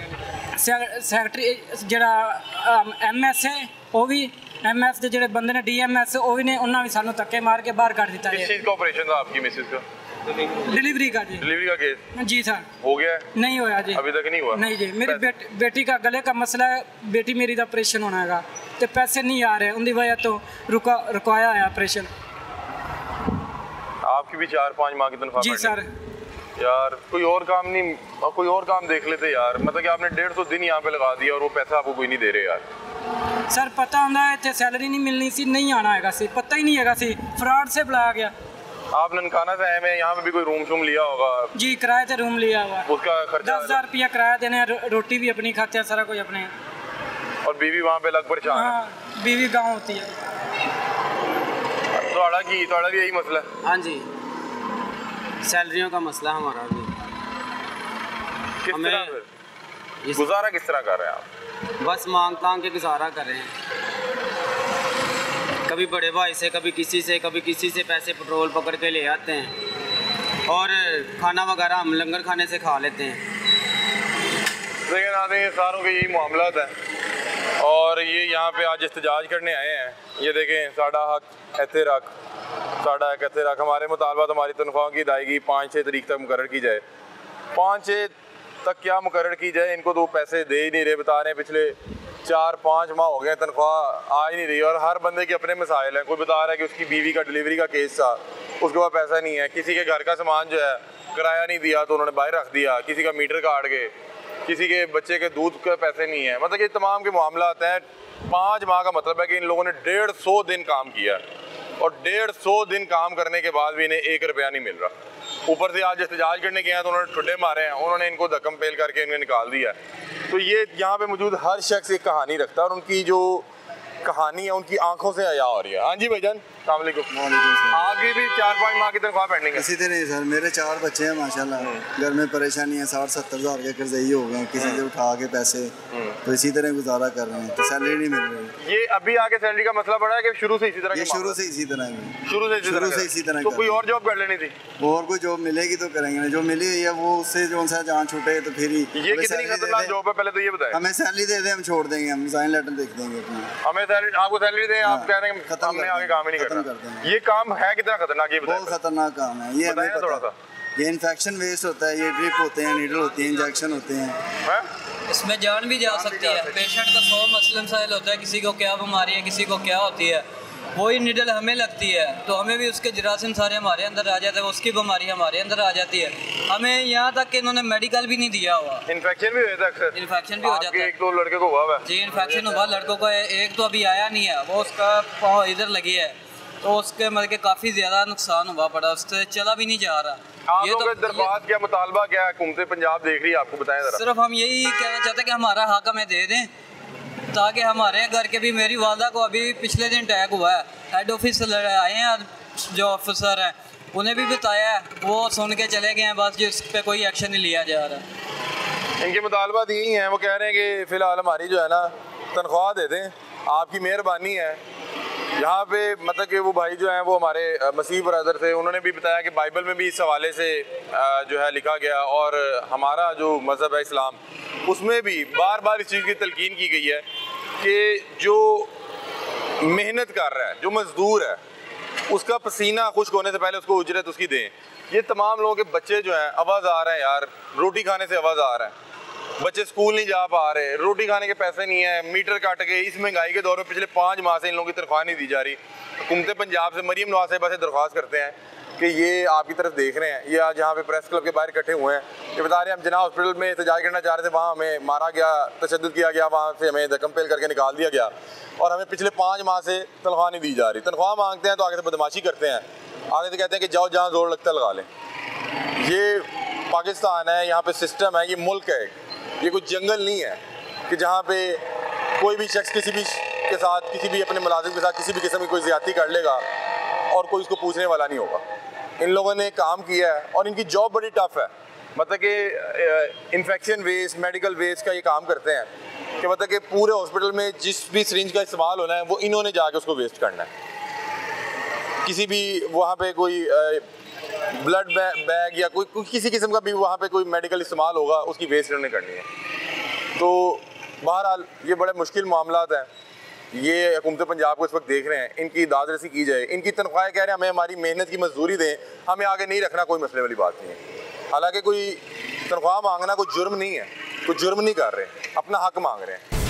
सैकटरी जिहड़ा एम एस है, वो भी एम एस के जिहड़े बंदे ने डी एम एस वो भी ने, उन्हें भी सानू धक्के मार के बाहर कढ़ दिता है।
किस चीज़ का ऑपरेशन था आपकी मिसेज का?
डिलीवरी का जी।
डिलीवरी का केस?
जी सर।
हो गया है?
नहीं होया जी,
अभी तक नहीं हुआ?
नहीं जी, मेरी बेट, बेटी का गले का मसला है, बेटी मेरी का ऑपरेशन होना है, तो पैसे नहीं आ रहे, उनकी वजह तो रुका रुकाया है ऑपरेशन।
आपकी भी चार पाँच माह की तनख्वाह?
जी सर।
यार कोई और काम नहीं, कोई और काम देख लेते यार। मतलब कि आपने डेढ़ सौ दिन यहाँ पे लगा दिया और वो पैसा आपको कोई नहीं दे रहे यार।
सर पता होंदा इत्थे सैलरी नहीं मिलनी सी, नहीं आना हैगा सी, पता ही नहीं हैगा सी, फ्रॉड से बुलाया गया।
आप ननकाना से आए हैं, यहाँ पे भी कोई रूम शूम लिया होगा?
जी किराए से रूम लिया हुआ,
उसका खर्चा
दस हजार रुपया किराया देने हैं, रोटी भी अपनी खाते हैं, सारा कुछ अपने।
और बीवी वहाँ पे लग परेशान है?
हाँ बीवी गाँव होती है।
थोड़ा की थोड़ा भी यही मसला है?
हाँ जी, सैलरियों का मसला हमारा भी।
किस तरह फिर गुजारा किस तरह कर रहे हैं आप?
बस मांग तांग के गुजारा कर रहे हैं, कभी बड़े भाई से, कभी किसी से, कभी किसी से पैसे पेट्रोल पकड़ के ले आते हैं और खाना वगैरह हम लंगर खाने से खा लेते हैं।
लेकिन आते हैं सारों के यही मामला है और ये यहाँ पे आज इhtजाज करने आए हैं। ये देखें, साड़ा हक एथे रख, साड़ा हक एथे रख। हमारे मुतालबात हमारी तनख्वाह की अदायगी पाँच छः तारीख तक मुकर्रर की जाए। पाँच छः तक क्या मुकर्रर की जाए, इनको तो पैसे दे ही नहीं रहे। बता रहे हैं पिछले चार पाँच माह हो गए तनख्वाह आ ही नहीं रही और हर बंदे के अपने मसाइल हैं। कोई बता रहा है कि उसकी बीवी का डिलीवरी का केस था, उसके पास पैसा नहीं है। किसी के घर का सामान जो है किराया नहीं दिया तो उन्होंने बाहर रख दिया, किसी का मीटर काट गए, किसी के बच्चे के दूध के पैसे नहीं है। मतलब ये तमाम के मामला आते हैं। पाँच माह का मतलब है कि इन लोगों ने डेढ़ सौ दिन काम किया और डेढ़ सौ दिन काम करने के बाद भी इन्हें एक रुपया नहीं मिल रहा। ऊपर से आज एहतजाज करने गए हैं तो उन्होंने ठुड्डे मारे हैं, उन्होंने इनको धक्कम पेल करके इन्हें निकाल दिया। तो ये यहाँ पे मौजूद हर शख्स एक कहानी रखता है और उनकी जो कहानी है उनकी आंखों से हया हो रही है। हाँ जी भाईजान, अस्सलाम वालेकुम। आपकी भी चार पाँच माह की तनख्वाह पेंडिंग है?
इसी तरह ही सर, मेरे चार बच्चे हैं माशाल्लाह, घर में परेशानी है, साठ सत्तर हज़ार के कर्जई हो गए, किसी से उठा के पैसे, तो इसी तरह गुजारा कर रहे हैं, तो सैलरी नहीं मिल रही।
ये अभी आके सैलरी का मसला बढ़ा है कि शुरू से इसी तरह?
ये शुरू से इसी तरह है,
शुरू से
शुरू से इसी तरह।
तो कोई और जॉब कर लेनी थी?
और कोई जॉब मिलेगी तो करेंगे, जो मिली हुई है वो उससे जो सा जान छूटे तो फिर ही।
ये कितनी खतरनाक जॉब है पहले तो ये बताएं?
हमें सैलरी दे दे, हम छोड़ देंगे, हम रिजाइन लेटर देख देंगे अपना।
हमें सैलरी, आपको सैलरी दें, आप कह रहे हैं हमने आगे काम ही नहीं करना। ये काम है कितना खतरनाक? ये
बहुत खतरनाक काम है ये, हमें
थोड़ा सा।
ये इन्फेक्शन वेस्ट होता है, ये ड्रिप होते हैं, नीडल होती है, इंजेक्शन होते हैं,
इसमें जान भी जा सकती है। पेशेंट का सौ मसलन साइल होता है, किसी को क्या बीमारी है, किसी को क्या होती है, वही नीडल हमें लगती है तो हमें भी उसके जरासीम सारे हमारे अंदर आ जाते हैं, उसकी बीमारी हमारे अंदर आ जाती है। हमें यहाँ तक कि इन्होंने मेडिकल भी नहीं दिया हुआ।
इन्फेक्शन भी होता है अक्सर?
इन्फेक्शन भी हो जाता है।
एक दो लड़के को हुआ है?
जी इन्फेक्शन हुआ लड़कों को, एक तो अभी आया नहीं है, वो उसका पाँव इधर लगी है तो उसके मतलब के काफ़ी ज़्यादा नुकसान हुआ पड़ा, उससे चला भी नहीं जा रहा।
आप लोगों का दरख्वास्त क्या, मुतालबा क्या है? हुकूमत पंजाब देख रही है आपको, बताएं जरा।
सिर्फ हम यही कहना चाहते हैं कि हमारा हक हमें दे दें ताकि हमारे घर के भी, मेरी वालदा को अभी पिछले दिन अटैक हुआ है, हेड ऑफिस आए हैं जो ऑफिसर हैं उन्हें भी बताया है, वो सुन के चले गए हैं, बस जिस पे कोई एक्शन नहीं लिया जा रहा।
इनके मुतालबात यही हैं, वो कह रहे हैं कि फ़िलहाल हमारी जो है ना तनख्वाह दे दें, आपकी मेहरबानी है। यहाँ पे मतलब कि वो भाई जो हैं वो हमारे मसीह ब्रदर थे, उन्होंने भी बताया कि बाइबल में भी इस हवाले से जो है लिखा गया और हमारा जो मज़हब है इस्लाम उसमें भी बार बार इस चीज़ की तलकीन की गई है कि जो मेहनत कर रहा है, जो मज़दूर है, उसका पसीना खुश्क होने से पहले उसको उजरत उसकी दें। ये तमाम लोगों के बच्चे जो हैं आवाज़ आ रहे हैं यार, रोटी खाने से आवाज़ आ रहा है, बच्चे स्कूल नहीं जा पा रहे, रोटी खाने के पैसे नहीं है, मीटर काट के। इस महंगाई के दौर में पिछले पाँच माह से इन लोगों की तनख्वाह नहीं दी जा रही। हुकूमत पंजाब से मरीम नवाज साहिबा से दरख्वास्त करते हैं कि ये आपकी तरफ देख रहे हैं, ये आज यहाँ पे प्रेस क्लब के बाहर इकट्ठे हुए हैं, ये बता रहे हैं हम जिना हॉस्पिटल में एहतजाज करना चाह रहे थे, वहाँ हमें मारा गया, तशद्दुद किया गया, वहाँ से हमें धक्कम पेल करके निकाल दिया गया और हमें पिछले पाँच माह से तनख्वाह नहीं दी जा रही। तनख्वाह मांगते हैं तो आगे से बदमाशी करते हैं, आगे से कहते हैं कि जाओ जहाँ जोर लगता है लगा लें। ये पाकिस्तान है, यहाँ पे सिस्टम है, ये मुल्क है, ये कोई जंगल नहीं है कि जहाँ पे कोई भी शख्स किसी भी के साथ, किसी भी अपने मुलाजिम के साथ किसी भी किस्म की कोई ज़्यादती कर लेगा और कोई उसको पूछने वाला नहीं होगा। इन लोगों ने काम किया है और इनकी जॉब बड़ी टफ है, मतलब कि इन्फेक्शन वेस्ट, मेडिकल वेस्ट का ये काम करते हैं कि मतलब कि पूरे हॉस्पिटल में जिस भी सिरिंज का इस्तेमाल होना है वो इन्होंने जाके उसको वेस्ट करना है। किसी भी वहाँ पे कोई ब्लड बैग या कोई, कोई किसी किस्म का भी वहाँ पे कोई मेडिकल इस्तेमाल होगा उसकी वेस्ट इन्होंने करनी है। तो बहरहाल ये बड़े मुश्किल मामलात हैं, ये हुकूमत पंजाब को इस वक्त देख रहे हैं, इनकी दादरसी की जाए, इनकी तनख्वाहें कह रहे हैं हमें हमारी मेहनत की मजदूरी दें, हमें आगे नहीं रखना, कोई मसले वाली बात नहीं है। हालांकि कोई तनख्वाह मांगना कोई जुर्म नहीं है, कोई जुर्म नहीं कर रहे, अपना हक मांग रहे हैं।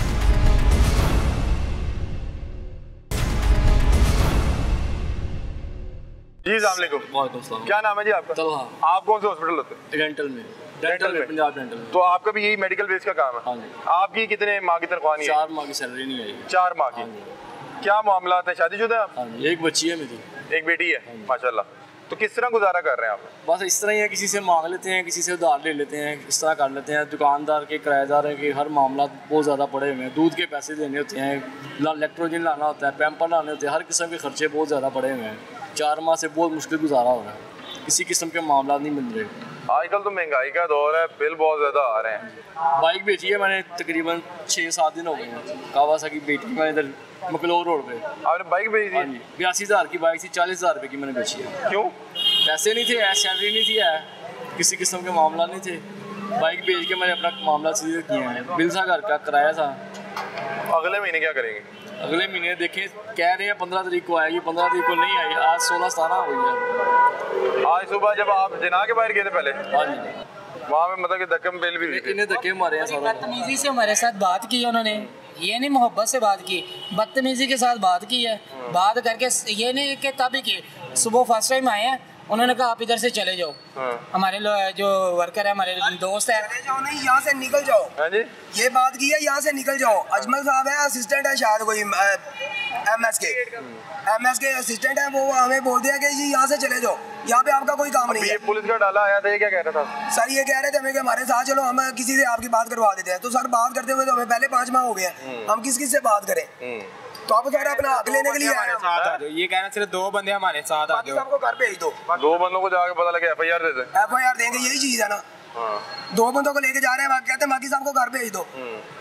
जी अस्सलाम वालेकुम। क्या नाम है जी आपका?
तलहा।
आप कौन से हॉस्पिटल होते हैं?
डेंटल में।
डेंटल में,
पंजाब डेंटल में।
तो आपका भी यही मेडिकल बेस का काम है?
हाँ जी।
आपकी कितने माह की तनख्वाह नहीं है?
चार माह की सैलरी नहीं आई।
चार माह की। क्या मामला है? शादीशुदा है आप?
हाँ जी, एक बच्ची है मेरी।
एक बेटी है, माशाल्लाह। तो किस तरह गुजारा कर रहे हैं आप?
बस इस तरह ही है, किसी से मांग लेते हैं, किसी से उधार ले लेते हैं, इस तरह कर लेते हैं। दुकानदार के, किराएदार के हर मामला बहुत ज़्यादा पड़े हुए हैं। दूध के पैसे देने होते हैं, इलेक्ट्रोजन लाना होता है, पैम्पर लाने होते हैं, हर किस्म के खर्चे बहुत ज़्यादा पड़े हुए हैं। चार माह से बहुत मुश्किल गुजारा हो रहा है, किसी किस्म के मामला नहीं मिल रहे।
आजकल तो महंगाई का दौर है, बिल बहुत ज़्यादा आ रहे हैं।
बाइक बेची है मैंने, तकरीबन छः सात दिन हो गए हैं। कावासाकी बेची मैंने इधर मकलोर रोड पे।
आपने बाइक बेची?
हाँ जी, बयासी हज़ार की बाइक थी, चालीस हज़ार रुपये की मैंने बेची है।
क्यों?
पैसे नहीं थे, सैलरी नहीं थी, है किसी किस्म के मामला नहीं थे। बाइक बेच के मैंने अपना मामला सीधे किया है। बिल था घर का, किराया था।
अगले महीने क्या करेंगे?
अगले महीने देखें, कह रहे हैं पंद्रह तारीख को आएगी, पंद्रह तारीख को नहीं आई। आज सोलह सतारह हो गई है।
आज सुबह जब आप जिना के बाहर गए थे पहले?
हाँ जी।
वहाँ पे मतलब कि धक्कम बेल भी हुई थी?
इन्हें धक्के मारे हैं सारा।
बदतमीजी से हमारे साथ बात की उन्होंने, ये नहीं मोहब्बत से बात की, बदतमीजी के साथ बात की है। बात करके ये नहीं कि तभी की सुबह फर्स्ट टाइम आए हैं, उन्होंने कहा आप इधर से चले जाओ। हमारे जो वर्कर है, हमारे दोस्त है,
चले जाओ नहीं, यहाँ से निकल जाओ।
हाँ जी,
ये बात की है, यहाँ से निकल जाओ। अजमल साहब है, असिस्टेंट है शायद कोई एमएस के एमएस के असिस्टेंट है, वो हमें बोल दिया कि जी यहाँ से चले जाओ, यहाँ पे आपका कोई काम नहीं है।
पुलिस का डाला आया था, ये क्या कह रहा था?
सर ये कह रहे थे हमें कि हमारे साथ चलो, हम किसी से आपकी बात करवा देते हैं। तो सर बात करते हुए तो हमें पहले पाँच माह हो गए हैं, हम किस किस से बात करें? तो आप कह रहे अपना हक लेने के लिए आए हैं।
ये कह रहे सिर्फ दो बंदे हमारे साथ आ जाओ,
आपको घर भेज दो।
दो बंदों को जाके पता लगे एफ आई आर दे दे।
एफ आई आर देंगे, यही चीज है ना। दो बंदों को लेके जा रहे हैं, कहते हैं बाकी साहब को घर भेज दो।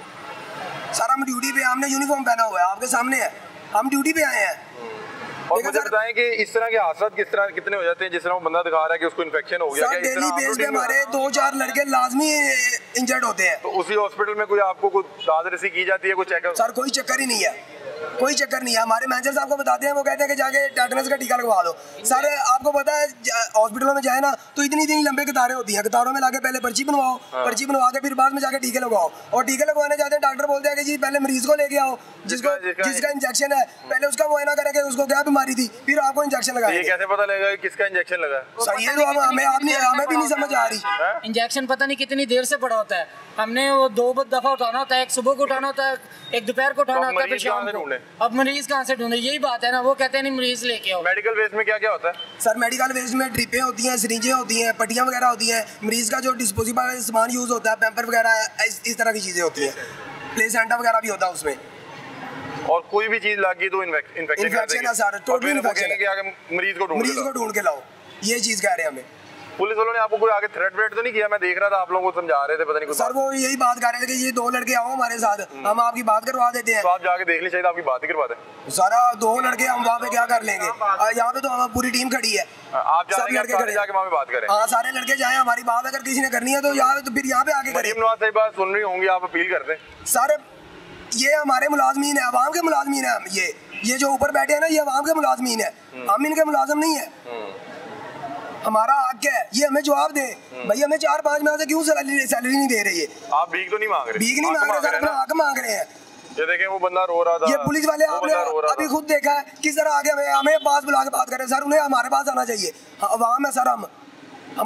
सर हम ड्यूटी पे, हमने यूनिफॉर्म पहना हुआ है, आपके सामने है, हम ड्यूटी पे आए हैं।
और मुझे बताएं कि इस तरह के हादसात किस तरह कितने हो जाते हैं? जिस तरह वो बंदा दिखा रहा है कि उसको इन्फेक्शन हो गया,
सर डेली बेस पे हमारे दो चार लड़के लाजमी इंजर्ड होते हैं।
तो उसी हॉस्पिटल में कोई आपको कोई दाद रसी की जाती है, कोई चेकअप?
सर कोई चक्कर ही नहीं है, कोई चक्कर नहीं है। हमारे मैनेजर साहब को बताते हैं, वो कहते हैं कि जाके टेटनस का टीका लगवा दो। सर आपको पता है हॉस्पिटलों में जाए ना तो इतनी इतनी लंबे कतारें होती हैं, कतारों में लाके पहले पर्ची बनवाओ, पर्ची बनवा के फिर बाद में जाके टीके लगवाओ। और टीके लगवाने जाते हैं, डॉक्टर बोलते हैं कि जी पहले मरीज को लेके आओ, जिसको जिसका इंजेक्शन है, पहले उसका मुआयना करेंगे उसको क्या बीमारी थी, फिर आपको इंजेक्शन लगाएंगे।
ये कैसे पता लगेगा किसका इंजेक्शन लगा?
सर ये तो हमें आपने हमें भी नहीं समझ आ रही।
इंजेक्शन पता नहीं कितनी देर से पड़ा होता है, हमने वो दो दफा उठाना होता है, एक सुबह को उठाना होता है, एक दोपहर को उठाना होता है, फिर शाम को। अब मरीज कहाँ से ढूंढे? यही बात है ना, वो कहते हैं नहीं मरीज लेके आओ।
मेडिकल वेस्ट में क्या क्या होता है?
सर मेडिकल वेस्ट में ड्रिपें होती हैं, सिरिंजें होती हैं, पट्टियां वगैरह होती हैं, मरीज का जो डिस्पोजेबल सामान यूज होता है, पैम्पर वगैरह, इस, इस तरह की चीजें होती हैं, प्लेसेंटा वगैरह भी होता है उसमें।
और कोई भी चीज लगी तो इन्फेक्शन
इन्फेक्शन है सर, टोटल इन्फेक्शन
है। मरीज को ढूंढ
मरीज को ढूंढ के लाओ, ये चीज कह रहे हैं हमें।
पुलिस वालों ने आपको कोई आगे थ्रेट व्रेट तो नहीं किया? मैं देख रहा था आप लोगों को समझा रहे थे, पता नहीं कुछ।
सर वो यही बात कर रहे थे कि ये दो लड़के आओ हमारे साथ, हम आपकी बात करवा देते हैं।
तो आप जाके देख ली, शायद आपकी बात ही करवा दें।
सारा दो लड़के हम वहाँ पे क्या कर लेंगे? यहाँ पे तो हम पूरी टीम खड़ी है,
आप
सब लड़के खड़े
जाके वहाँ पे बात करें।
हाँ सारे लड़के जाए, हमारी बात अगर किसी ने करनी है तो यहाँ तो फिर यहाँ पे आके करें।
नवाज साहब बात सुन रही होंगी, आप अपील करते हैं।
सर ये हमारे मुलाजमीन है, अवाम के मुलाजमीन है हम। ये ये जो ऊपर बैठे हैं ना, ये अवाम के मुलाजमीन है, हम इनके मुलाजम नहीं है। हमारा हक है, ये हमें जवाब दे भाई, हमें चार पाँच माह से क्यों सैलरी सैलरी नहीं दे रही है?
आप भीख तो नहीं मांग रहे?
भीख नहीं मांग रहे सर, अपना हक मांग रहे हैं।
ये देखें वो बंदा रो रहा था,
ये पुलिस वाले आपने अभी खुद देखा है किस तरह आगे हमें हमें पास बुला के बात कर रहे हैं। सर उन्हें हमारे पास आना चाहिए, अवाम है सर हम।